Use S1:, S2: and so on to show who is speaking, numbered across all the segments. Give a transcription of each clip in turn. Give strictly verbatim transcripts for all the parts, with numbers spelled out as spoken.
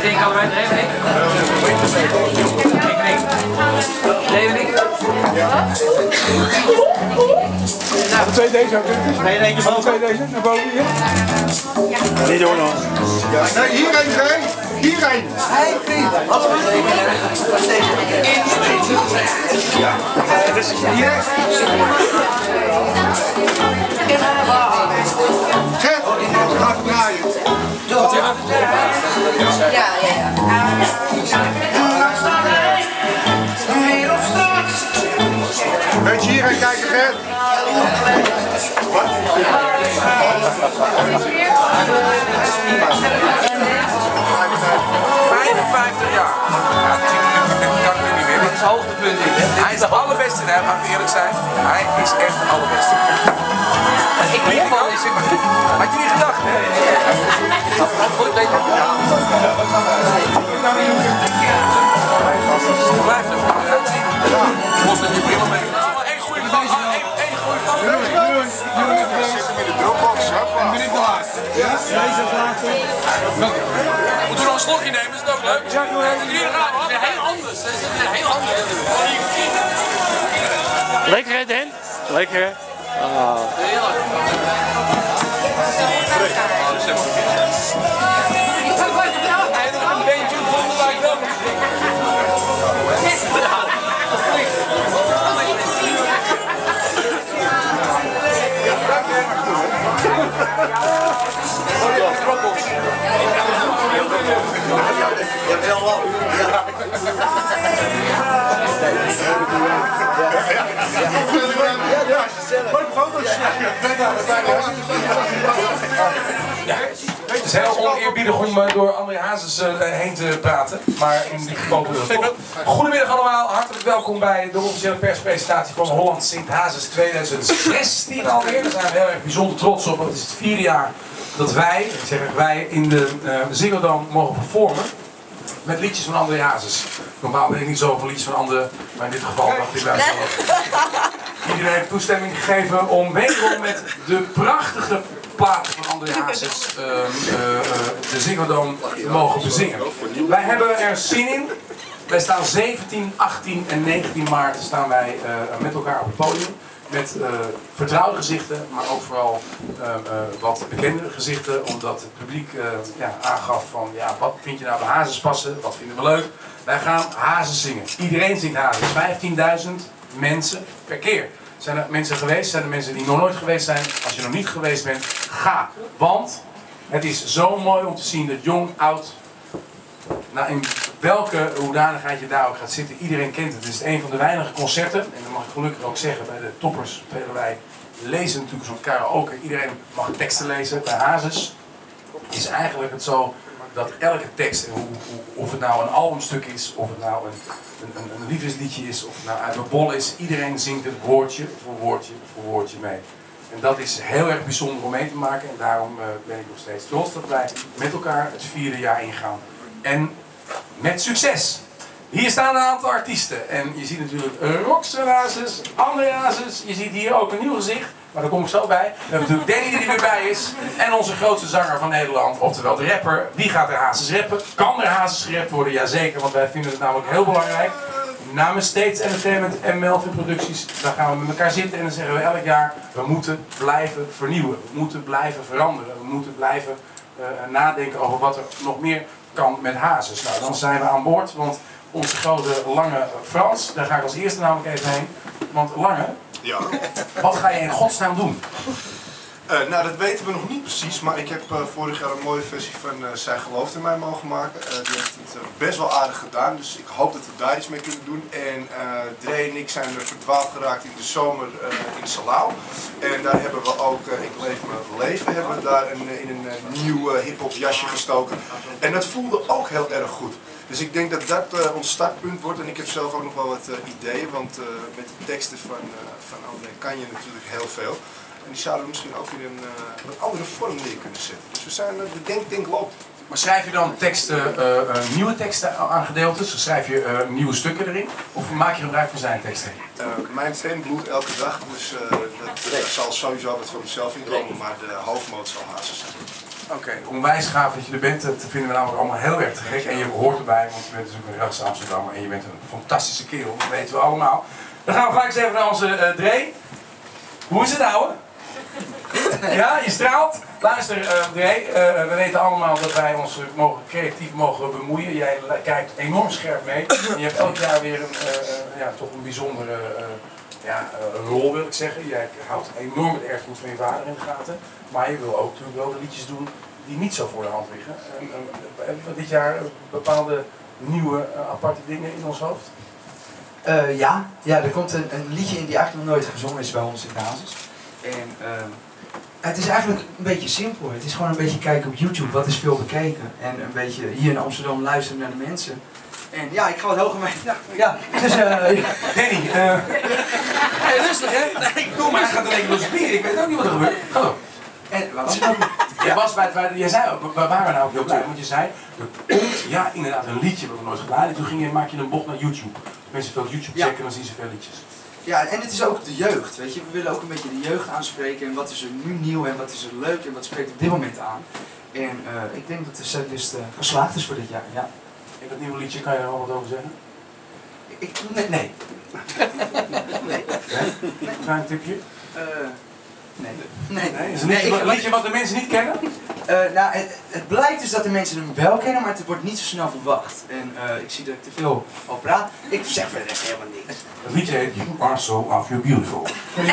S1: Wij denken allebei er even in. Ik denk. Nee, ik denk.
S2: Nou, twee deze ook.
S1: Nee, er eentje van
S2: twee deze naar boven hier.
S3: Niet door nog.
S2: Nee, hierheen, hierheen. Hierheen.
S4: Hey vriend. Wat is
S2: Ja. Het is hier. Gert, ga even draaien.
S4: Ja, ja, ja.
S2: Weet je hierheen kijken, Gert? Wat?
S5: vijfenvijftig jaar. Ja, dat kan ik nu niet meer.
S1: Dat is het hoogtepunt.
S5: Hij is de allerbeste, hè, mag ik eerlijk zijn. Hij is echt de allerbeste.
S1: Ik liep al eens.
S5: Had je niet gedacht?
S1: Goed, weet je.
S5: Blijf er goed uitzien. Los dat je bril mee. Eén goede van. Eén goede van.
S2: Zit hem in de dropbox.
S6: En ben ik de laatste. Ja? Deze is de laatste.
S5: Moeten we nog een slokje nemen? Is dat ook leuk? Ja, hier gaan we. Heel anders. Heel anders.
S3: Lekker hè, Dan? Lekker hè? Oh.
S5: Een beetje vonden wij wel. Het is heel oneerbiedig om uh, door André Hazes uh, heen te praten, maar in dit geval doen we het toch. Goedemiddag allemaal, hartelijk welkom bij de officiële perspresentatie van Holland Sint Hazes tweeduizend zestien alweer. Daar zijn we heel erg bijzonder trots op, want het is het vierde jaar dat wij, ik zeg wij, in de uh, Ziggo Dome mogen performen. Met liedjes van André Hazes. Normaal ben ik niet zoveel liedjes van anderen, maar in dit geval dacht ik luister. Iedereen heeft toestemming gegeven om wederom met de prachtige platen van André Hazes uh, uh, uh, de Ziggo Dome te mogen bezingen. Wij hebben er zin in. Wij staan zeventien, achttien en negentien maart staan wij uh, met elkaar op het podium. Met uh, vertrouwde gezichten, maar ook vooral uh, uh, wat bekende gezichten. Omdat het publiek uh, ja, aangaf van, ja, wat vind je nou bij Hazes passen? Wat vinden we leuk? Wij gaan Hazes zingen. Iedereen zingt Hazes. vijftienduizend mensen per keer. Zijn er mensen geweest? Zijn er mensen die nog nooit geweest zijn? Als je nog niet geweest bent, ga. Want het is zo mooi om te zien dat jong, oud, nou, in welke hoedanigheid je daar ook gaat zitten, iedereen kent het. Het is een van de weinige concerten, en dat mag ik gelukkig ook zeggen, bij de toppers spelen wij, lezen natuurlijk zo'n karaoke. Iedereen mag teksten lezen. Bij Hazes is eigenlijk het zo dat elke tekst, hoe, hoe, of het nou een albumstuk is, of het nou een, een, een liefdesliedje is, of het nou uit de bol is, iedereen zingt het woordje voor woordje voor woordje mee. En dat is heel erg bijzonder om mee te maken en daarom uh, ben ik nog steeds trots dat wij met elkaar het vierde jaar ingaan. En met succes! Hier staan een aantal artiesten en je ziet natuurlijk Roxanne Hazes, André Hazes, je ziet hier ook een nieuw gezicht, maar daar kom ik zo bij. We hebben natuurlijk Danny die er weer bij is en onze grootste zanger van Nederland, oftewel de rapper. Wie gaat er Hazes rappen? Kan er Hazes gerapt worden? Jazeker, want wij vinden het namelijk heel belangrijk. Namens States Entertainment en Melvin Producties, daar gaan we met elkaar zitten en dan zeggen we elk jaar, we moeten blijven vernieuwen, we moeten blijven veranderen, we moeten blijven uh, nadenken over wat er nog meer kan met Hazes. Nou, dan zijn we aan boord, want onze grote Lange Frans, daar ga ik als eerste namelijk even heen. Want Lange,
S2: ja. Wat
S6: ga je in godsnaam doen?
S2: Uh, nou, dat weten we nog niet precies, maar ik heb uh, vorig jaar een mooie versie van uh, Zij gelooft in mij mogen maken. Uh, die heeft het uh, best wel aardig gedaan, dus ik hoop dat we daar iets mee kunnen doen. En uh, Dre en ik zijn er verdwaald geraakt in de zomer uh, in Salau. En daar hebben we ook, uh, Ik leef mijn leven, hebben we daar een, in een uh, nieuw uh, hip-hop jasje gestoken. En dat voelde ook heel erg goed. Dus ik denk dat dat uh, ons startpunt wordt en ik heb zelf ook nog wel wat uh, ideeën, want uh, met de teksten van, uh, van André kan je natuurlijk heel veel. En die zouden we misschien ook in een uh, wat andere vorm neer kunnen zetten. Dus we zijn, uh, de denk-denk loopt.
S6: Maar schrijf je dan teksten, uh, uh, nieuwe teksten aan gedeeltes? Schrijf je uh, nieuwe stukken erin? Of maak je gebruik van zijn teksten?
S2: Uh, mijn stem bloedt elke dag, dus uh, dat uh, zal sowieso wat van mezelf inkomen, maar de hoofdmoot zal Hazes zijn.
S5: Oké, okay, onwijs gaaf dat je er bent. Dat vinden we namelijk allemaal heel erg te gek. En je hoort erbij, want je bent dus ook een Ragse Amsterdammer en je bent een fantastische kerel. Dat weten we allemaal. Dan gaan we gelijk eens even naar onze uh, Dree. Hoe is het, ouwe? Ja, je straalt. Luister, uh, Dree, uh, we weten allemaal dat wij ons uh, mogen, creatief mogen bemoeien. Jij kijkt enorm scherp mee. En je hebt elk jaar weer een, uh, uh, ja, toch een bijzondere uh, ja, uh, rol, wil ik zeggen. Jij houdt enorm het erfgoed van je vader in de gaten. Maar je wil ook natuurlijk wel de liedjes doen die niet zo voor de hand liggen. En, uh, hebben we dit jaar bepaalde nieuwe, uh, aparte dingen in ons hoofd?
S7: Uh, ja. ja, er komt een, een liedje in die eigenlijk nog nooit gezongen is bij ons in Hazes. En uh, het is eigenlijk een beetje simpel. Het is gewoon een beetje kijken op YouTube, wat is veel bekeken. En een beetje hier in Amsterdam luisteren naar de mensen. En ja, ik ga wat hoger mee. Ja, ja. Dus, uh,
S5: Danny, uh... hey, rustig hè? Nee, ik doe maar, hij gaat alleen door zijn bier. Ik weet ook niet wat er gebeurt. Ga door.
S7: En waar was het?
S5: Je was bij het, jij zei ook, waar waren we nou ook heel blij? Want je zei, er komt ja inderdaad een liedje wat we nooit gedaan. En toen ging je, maak je een bocht naar YouTube. Als mensen veel YouTube checken, ja. Dan zien ze veel liedjes.
S7: Ja, en het is ook de jeugd, weet je. We willen ook een beetje de jeugd aanspreken. En wat is er nu nieuw en wat is er leuk en wat spreekt op dit moment aan. En uh, ik denk dat de setlist uh, geslaagd is voor dit jaar, ja.
S5: En dat nieuwe liedje, kan je er al wat over zeggen?
S7: Ik, nee. Nee. nee.
S5: nee. Klein tipje?
S7: Uh, Nee. Nee.
S5: Nee. Is het een liedje, nee, ik, liedje wat de mensen niet kennen?
S7: Uh, nou, het, het blijkt dus dat de mensen hem wel kennen, maar het wordt niet zo snel verwacht. En uh, ik zie dat ik te veel al praat. Ik zeg voor de rest helemaal niks.
S5: Het liedje heet You Are So Of You Beautiful.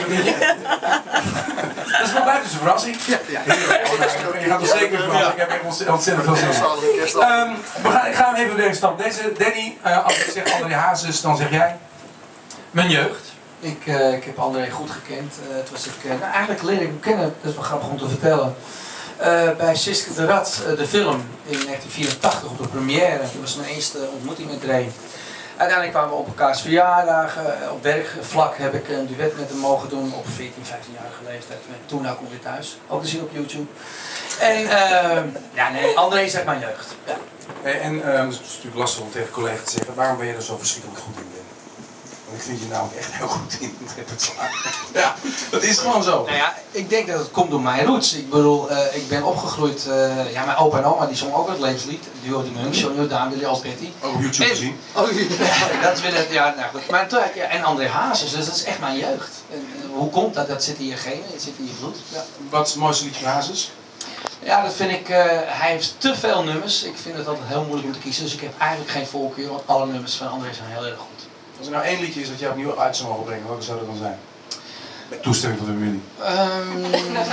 S5: Dat is wel blijft dus een verrassing. Ja, ja. Je gaat er zeker verrassen. Ik heb echt ontzettend veel zin in. Um, we gaan, ik ga even weer een stap. Deze, Danny, uh, als ik zeg André Hazes, dan zeg jij?
S1: Mijn jeugd. Ik, uh, ik heb André goed gekend. Uh, toen was ik, uh, nou, eigenlijk leerde ik hem kennen, dat is wel grappig om te vertellen. Uh, bij Siske de Rad, uh, de film, in negentien vierentachtig op de première. Dat was mijn eerste ontmoeting met Dree. Uiteindelijk kwamen we op elkaars verjaardagen. Uh, op werkvlak heb ik een duet met hem mogen doen op veertien, vijftienjarige leeftijd. Met Toen nou kom je thuis. Ook te zien op YouTube. En uh, ja, nee, André is echt mijn jeugd. Ja.
S5: Hey, en uh, het is natuurlijk lastig om tegen collega's te zeggen, waarom ben je er zo verschrikkelijk goed in? Want ik vind je namelijk echt heel goed in het repertoire. Ja, dat is gewoon zo.
S1: Nou ja, ik denk dat het komt door mijn roots. Ik bedoel, uh, ik ben opgegroeid, uh, ja, mijn opa en oma die zongen ook het levenslied. Duo de Munk, John Jordaan, Willy Alberti.
S5: Ook op YouTube gezien.
S1: Oh, ja, dat is weer het, ja, nou goed. Maar toen, ja, en André Hazes, dus dat is echt mijn jeugd. En, uh, hoe komt dat? Dat zit in je genen, het zit in je bloed. Ja.
S5: Wat is het mooiste liedje van Hazes?
S1: Ja, dat vind ik, uh, hij heeft te veel nummers. Ik vind het altijd heel moeilijk om te kiezen, dus ik heb eigenlijk geen voorkeur, want alle nummers van André zijn heel erg goed.
S5: Als er nou één liedje is dat je opnieuw uit zou mogen brengen, welke zou dat dan zijn? Met toestemming van de familie.
S1: Um,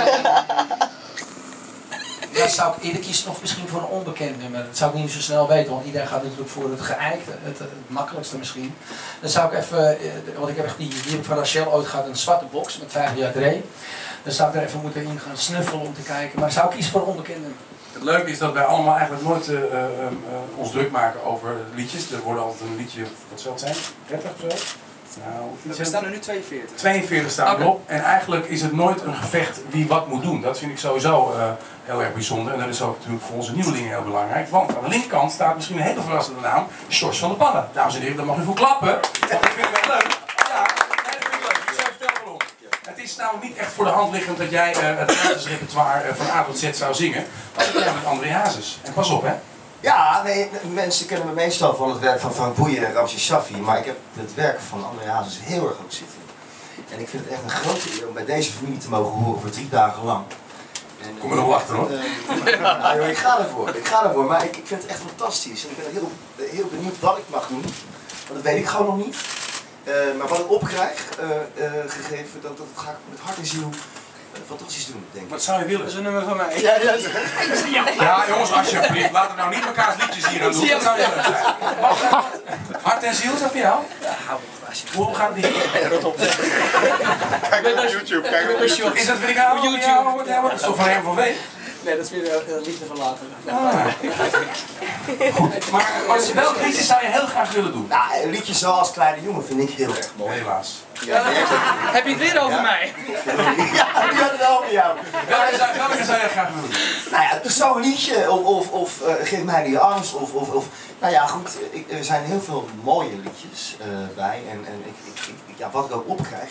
S1: ja, zou ik eerder kiezen of misschien voor een onbekend nummer. Dat zou ik niet zo snel weten, want iedereen gaat natuurlijk voor het geëikte, het, het makkelijkste misschien. Dan zou ik even, want ik heb echt die, die heb ik van Rachel ooit gehad, een zwarte box met vijf jaar Dree. Dan zou ik er even moeten in gaan snuffelen om te kijken, maar zou ik kiezen voor een onbekend nummer.
S5: Het leuke is dat wij allemaal eigenlijk nooit uh, uh, uh, ons druk maken over liedjes. Er wordt altijd een liedje, wat zal het zijn? dertig of zo? Nou,
S7: we staan er nu tweeënveertig.
S5: tweeënveertig staan
S1: okay.
S5: erop. En eigenlijk is het nooit een gevecht wie wat moet doen. Dat vind ik sowieso uh, heel erg bijzonder. En dat is ook natuurlijk voor onze nieuwelingen heel belangrijk. Want aan de linkerkant staat misschien een hele verrassende naam. Sjors van der Pannen. Dames en heren, daar mag u voor klappen. Want dat vind ik wel leuk. Ja, nee, dat vind ik leuk. Dus vertel maar op. Het is nou niet echt voor de hand liggend dat jij uh, het gratis repertoire uh, van A tot Z zou zingen. Maar dat jij met André Hazes. En pas op hè.
S8: Ja, nee, mensen kennen me meestal van het werk van Frank Boeien en Ramses Shaffi, maar ik heb het werk van André Hazes heel erg ook zitten. En ik vind het echt een grote eer om bij deze familie te mogen horen voor drie dagen lang. En,
S5: Kom er nog achter hoor.
S8: Uh, nou, ik ga ervoor, ik ga ervoor, maar ik, ik vind het echt fantastisch. En ik ben heel, heel benieuwd wat ik mag doen, want dat weet ik gewoon nog niet. Uh, maar wat ik opkrijg, uh, uh, gegeven, dat, dat ga ik met hart en ziel uh, fantastisch doen, denk ik.
S5: Wat zou je willen?
S1: Dat is een nummer van mij.
S8: Ja, ja,
S5: ja. ja jongens, alsjeblieft, laten we nou niet elkaars liedjes hier aan doen. Dat zou je leuk zijn. Hart en ziel, is dat voor jou?
S1: Ja, hou op, alsjeblieft.
S5: Hoe gaat die?
S2: Rot op. Kijk op YouTube, kijk op YouTube.
S5: Is dat vind ik aan YouTube? Ja, dat is toch van hem van Veen?
S1: Nee, dat is weer uh, liefde van later.
S5: Ah. Goed, maar als je welk liedje zou je heel graag willen doen?
S8: Nou, een liedje zoals Kleine Jongen vind ik heel erg mooi.
S5: Helaas.
S8: Ja,
S1: heb je het weer over
S8: ja.
S1: mij?
S8: Ja, die had het over jou.
S5: Welke zou, welke zou je graag willen doen?
S8: Nou ja, zo'n liedje, of, of, of uh, Geef mij die angst, of, of, of... Nou ja, goed, ik, er zijn heel veel mooie liedjes uh, bij. En, en ik, ik, ik, ja, wat ik ook opkrijg,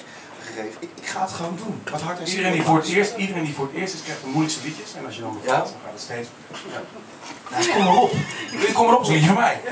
S8: gegeven. Ik, ik ga het gewoon doen. Wat hard en
S6: Iedereen die, voor het eerst, iedereen die voor het eerst is, krijgt de moeilijkste liedjes. En als je dan bevalt, dan gaat het steeds... Ja. Nou, kom maar op. Kom maar op, zo'n liedje van mij.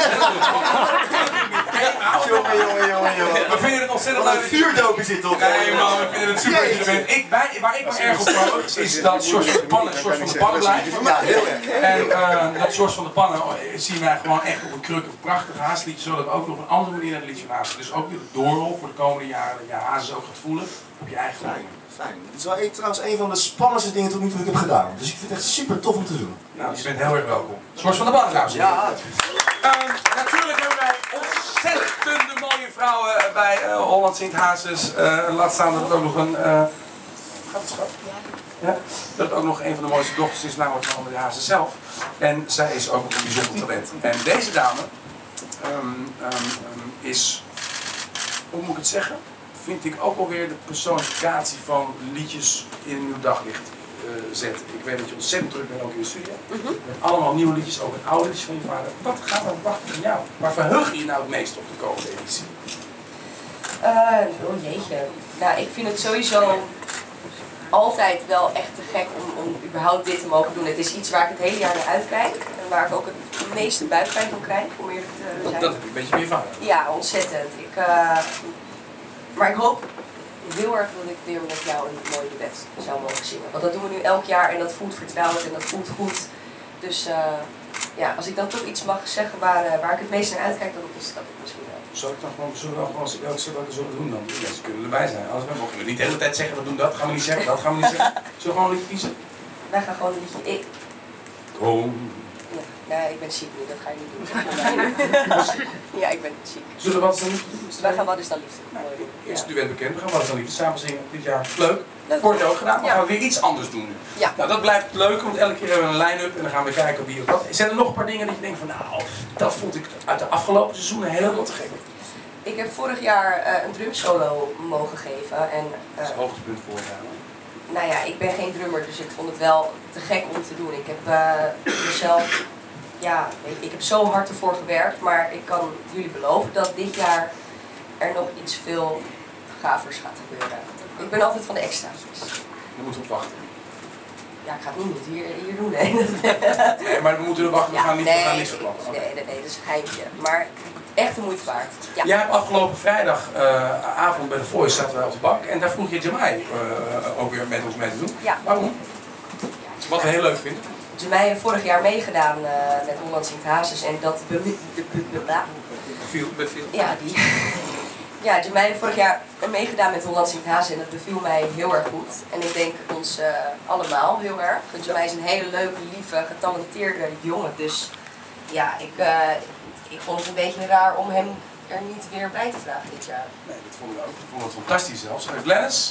S8: Jongen, jongen, jongen, jongen.
S6: We vinden het ontzettend
S8: Wat
S6: leuk.
S8: een vuurdopen zit toch?
S6: Nee man, we vinden het super dat je er bent. Ik, wij, waar ik me erg op verheug is dat George van de Pannen, George van de Pannen blijft.
S8: Ja, heel erg.
S6: En uh, dat George van de Pannen zien wij gewoon echt op een kruk, een prachtig haasliedje, zodat we ook op een andere manier naar het liedje van Hazes. Dus ook weer de doorrol voor de komende jaren, dat je Hazes ook gaat voelen op je eigen
S8: Fijn, fijn. Het is wel een, trouwens een van de spannendste dingen tot nu toe die ik heb gedaan. Dus ik vind het echt super tof om te doen.
S6: Nou, je bent heel erg welkom. George van de Pannen, dames en heren.
S8: Ja.
S6: Uh, natuurlijk hebben wij ontzettende mooie vrouwen bij uh, Holland Sint Hazes. Uh, laat staan dat het ook nog een... Uh, gaat het schat? Ja? Dat het ook nog een van de mooiste dochters is, namelijk van André Hazes zelf. En zij is ook nog een bijzonder talent. En deze dame um, um, um, is, hoe moet ik het zeggen, vind ik ook alweer de personificatie van liedjes in een nieuw daglicht uh, zetten. Ik weet dat je ontzettend druk bent ook in de studio.
S9: Mm-hmm.
S6: Met allemaal nieuwe liedjes, ook met oude liedjes van je vader. Wat gaat er wachten van jou? Waar verheug je je nou het meest op de komende editie?
S9: Uh, oh jeetje. Nou, ik vind het sowieso altijd wel echt te gek om, om überhaupt dit te mogen doen. Het is iets waar ik het hele jaar naar uitkijk. En waar ik ook het meeste buikpijn van krijg, om eerlijk te zijn.
S6: Dat heb ik een beetje van je vader.
S9: Ja, ontzettend. Ik, uh, maar ik hoop heel erg dat ik weer met jou een mooi duet zou mogen zingen. Want dat doen we nu elk jaar en dat voelt vertrouwd en dat voelt goed. Dus uh, ja, als ik dan toch iets mag zeggen waar, uh, waar ik het meest naar uitkijk, dan is dat het misschien wel.
S6: Zal ik dan gewoon, zullen we dan gewoon elke keer wat we zullen doen dan? De mensen kunnen erbij zijn. Anders mogen we niet de hele tijd zeggen, we doen dat, gaan we niet zeggen, dat gaan we niet zeggen. Zullen we gewoon een liedje kiezen?
S9: Wij gaan gewoon een liedje. Ik.
S6: Kom.
S9: Ja, nee, ik ben ziek nu, dat ga je niet doen. Ja, ik ben ziek.
S6: Zullen we wat is dan liefde doen?
S9: Wij gaan Wat is dan liefde?
S6: Nou, eerst duet bekend, we gaan wat is dan liefde samen zingen dit jaar. Leuk.
S9: Leuk.
S6: Wordt het ook gedaan, maar
S9: Ja.
S6: gaan we weer iets anders doen nu.
S9: Ja.
S6: Nou, dat blijft leuk, want elke keer hebben we een line-up en dan gaan we kijken wie of wat. Zijn er nog een paar dingen dat je denkt van, nou, dat vond ik uit de afgelopen seizoenen helemaal te gek.
S9: Ik heb vorig jaar uh, een drumsolo mogen geven. En, uh,
S6: Dat is het hoogtepunt voor je.
S9: nou ja, ik ben geen drummer, dus ik vond het wel te gek om te doen. Ik heb uh, mezelf, ja, weet je, ik heb zo hard ervoor gewerkt, maar ik kan jullie beloven dat dit jaar er nog iets veel gavers gaat gebeuren. Ik ben altijd van de extra's.
S6: Dan moeten we op wachten.
S9: Ja, ik ga het niet hier, hier doen, nee.
S6: Nee, maar we moeten er wachten, we gaan niet,
S9: nee,
S6: we gaan niks verklappen.
S9: nee, nee, nee, dat is een geintje. Maar echt de moeite waard. Ja.
S6: Jij hebt afgelopen vrijdagavond uh, bij The Voice zaten wij op de bank en daar vroeg je Jamai uh, ook weer met ons mee te doen.
S9: Ja.
S6: Waarom? Wat we heel leuk vinden.
S9: Jamai heeft vorig jaar meegedaan uh, met Holland Sint Hazes en dat be be be be
S6: Beviel, beviel.
S9: Ja, die. Ja, Jamai heeft vorig jaar meegedaan met Holland Sint Hazes en dat beviel mij heel erg goed. En ik denk ons uh, allemaal heel erg. Want Jamai is een hele leuke, lieve, getalenteerde jongen. Dus ja, ik, uh, ik vond het een beetje raar om hem er niet weer bij te vragen dit jaar.
S6: Nee, dat vonden we ook. We vonden het fantastisch zelfs. En Glennis?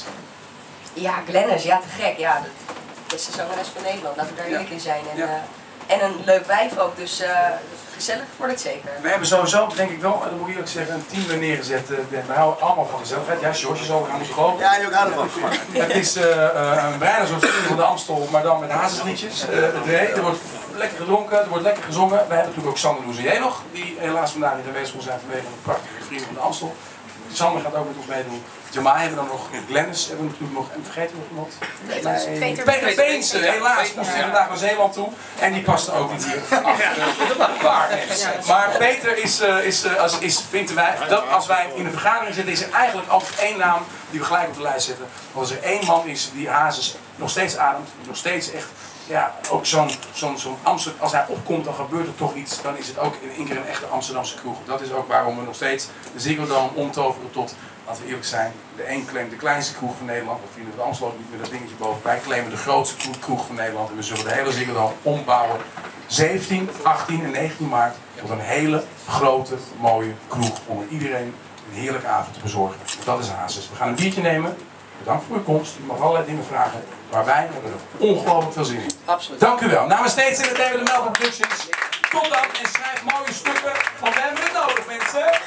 S9: Ja, Glennis, ja te gek. Ja, dat is de zangeres van Nederland, laten we daar eerlijk in zijn. En,
S6: Ja.
S9: uh, en een leuk wijf ook, dus uh, gezellig wordt het zeker.
S6: We hebben sowieso, denk ik wel, dat moet ik eerlijk zeggen, een team er neergezet. Uh, we houden allemaal van gezelligheid. Ja, George, je zal er aan moeten geloven.
S8: Ja, je ook houdt ervan.
S6: Het is uh, uh, een bijna zo'n vrienden van de Amstel, maar dan met hazesliedjes. Uh, het ree, er wordt lekker gedronken, er wordt lekker gezongen. We hebben natuurlijk ook Sander Louzenier nog, die helaas vandaag niet aanwezig kon zijn vanwege de prachtige vrienden van de Amstel. Sander gaat ook met ons meedoen. Jamai hebben we dan nog, Glennis hebben we natuurlijk nog, en vergeten we nog iemand?
S9: Peter, Peter,
S6: Peter Beense, helaas moest hij vandaag naar Zeeland toe. En die paste ook niet hier. Waar, maar Peter is, uh, is, uh, als, is, vinden wij, dat als wij in de vergadering zitten, is er eigenlijk altijd één naam die we gelijk op de lijst zetten. Want als er één man is die Hazes nog steeds ademt, nog steeds echt, ja, ook zo'n zo'n zo'n Amsterdam, als hij opkomt dan gebeurt er toch iets, dan is het ook in één keer een echte Amsterdamse kroeg. Dat is ook waarom we nog steeds de Ziggo Dome omtoveren tot, laten we eerlijk zijn, de een claimt de kleinste kroeg van Nederland, we vinden het Amstel ook niet meer dat dingetje boven. Wij claimen de grootste kroeg van Nederland en we zullen de hele Ziggo Dome ombouwen. zeventien, achttien en negentien maart tot een hele grote, mooie kroeg om er iedereen een heerlijke avond te bezorgen. Dat is Hazes. We gaan een biertje nemen. Bedankt voor uw komst. U mag allerlei dingen vragen, maar wij hebben er ongelooflijk veel zin in.
S9: Absoluut.
S6: Dank u wel. Namens Steeds in het Melbourne Productions. Tot dan en schrijf mooie stukken, want we hebben het nodig, mensen.